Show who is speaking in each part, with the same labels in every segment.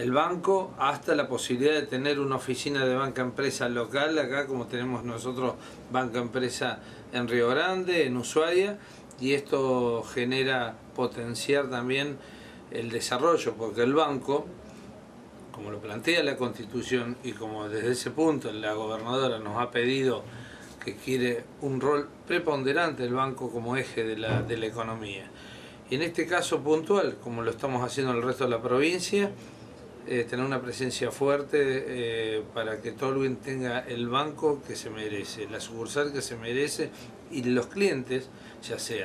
Speaker 1: el banco hasta la posibilidad de tener una oficina de banca empresa local, acá como tenemos nosotros banca empresa en Río Grande, en Ushuaia, y esto genera potenciar también el desarrollo, porque el banco, como lo plantea la Constitución y como desde ese punto la gobernadora nos ha pedido que quiere un rol preponderante el banco como eje de la economía. Y en este caso puntual, como lo estamos haciendo en el resto de la provincia, tener una presencia fuerte para que Tolwyn tenga el banco que se merece, la sucursal que se merece y los clientes, ya sean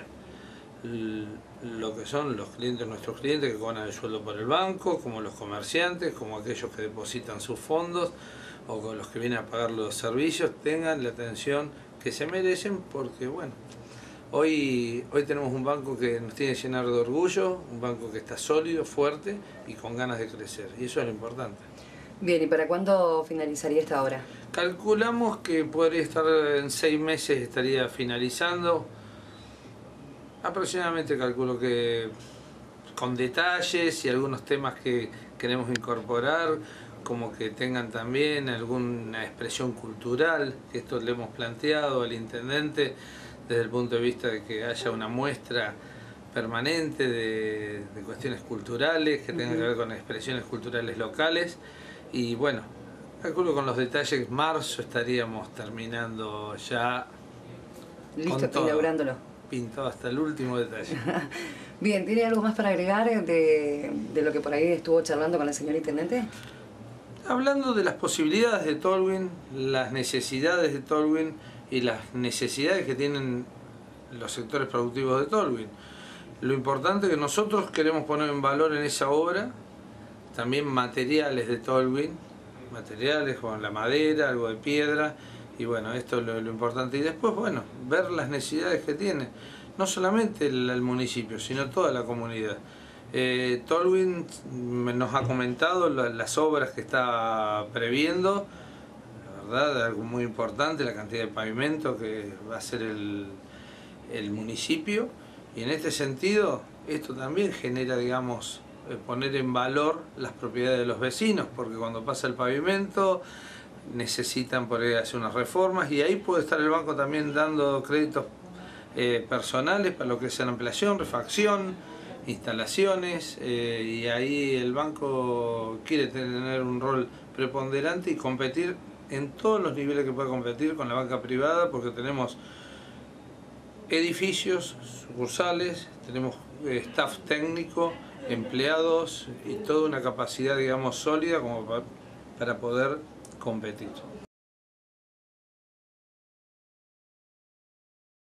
Speaker 1: lo que son los clientes, nuestros clientes que cobran el sueldo por el banco, como los comerciantes, como aquellos que depositan sus fondos o con los que vienen a pagar los servicios, tengan la atención que se merecen, porque bueno, hoy tenemos un banco que nos tiene que llenar de orgullo, un banco que está sólido, fuerte y con ganas de crecer, y eso es lo importante.
Speaker 2: Bien, ¿y para cuándo finalizaría esta obra?
Speaker 1: Calculamos que podría estar en 6 meses, estaría finalizando. Aproximadamente calculo que con detalles y algunos temas que queremos incorporar, como que tengan también alguna expresión cultural, que esto le hemos planteado al intendente desde el punto de vista de que haya una muestra permanente de cuestiones culturales, que tengan que ver con expresiones culturales locales, y bueno, calculo con los detalles, marzo estaríamos terminando ya.
Speaker 2: Listo, inaugurándolo.
Speaker 1: Pintado hasta el último detalle.
Speaker 2: Bien, ¿tiene algo más para agregar de lo que por ahí estuvo charlando con la señora intendente?
Speaker 1: Hablando de las posibilidades de Tolwyn, las necesidades de Tolwyn y las necesidades que tienen los sectores productivos de Tolwyn. Lo importante es que nosotros queremos poner en valor en esa obra también materiales de Tolwyn, materiales como la madera, algo de piedra, y bueno, esto es lo importante. Y después, bueno, ver las necesidades que tiene, no solamente el municipio, sino toda la comunidad. Tolwyn nos ha comentado las obras que está previendo, la verdad, algo muy importante, la cantidad de pavimento que va a hacer el municipio, y en este sentido, esto también genera, digamos, poner en valor las propiedades de los vecinos, porque cuando pasa el pavimento necesitan por ahí hacer unas reformas, y ahí puede estar el banco también dando créditos personales para lo que sea ampliación, refacción, instalaciones, y ahí el banco quiere tener un rol preponderante y competir en todos los niveles que pueda competir con la banca privada, porque tenemos edificios, sucursales, tenemos staff técnico, empleados y toda una capacidad, digamos, sólida como para poder competir.